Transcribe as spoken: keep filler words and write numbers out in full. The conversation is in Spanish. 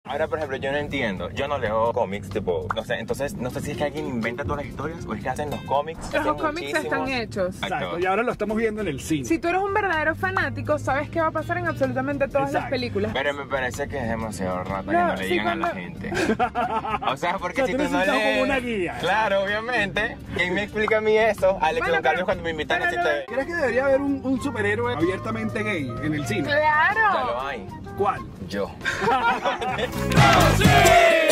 Ahora, por ejemplo, yo no entiendo, yo no leo cómics, tipo, no sé, entonces, no sé si es que alguien inventa todas las historias o es que hacen los cómics. Los cómics están hechos. Exacto, y ahora lo estamos viendo en el cine. Si tú eres un verdadero fanático, sabes qué va a pasar en absolutamente todas Exacto. las películas. Pero me parece que es demasiado rata No, que no le sí, digan cuando- a la gente. O sea, porque O sea, si tú tú no necesitas lees... como una guía. Claro, obviamente. ¿Quién me explica a mí eso? Alex Bueno, Don Carlos pero- cuando me invitan a pero decirte... no- ¿Crees que debería haber un, un superhéroe abiertamente gay en el cine? ¡Claro! Ya lo hay. ¿Cuál? Yo. ¡Sí!